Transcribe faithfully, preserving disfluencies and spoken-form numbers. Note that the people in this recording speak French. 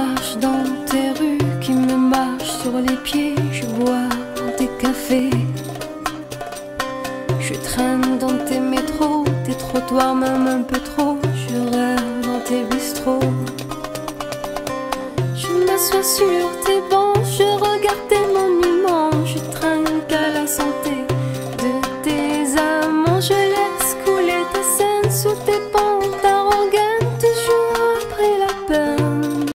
marche dans tes rues qui me marchent sur les pieds. Je bois dans tes cafés, je traîne dans tes métros, tes trottoirs même un peu trop. Je rêve dans tes bistrots, je m'assois sur tes bancs.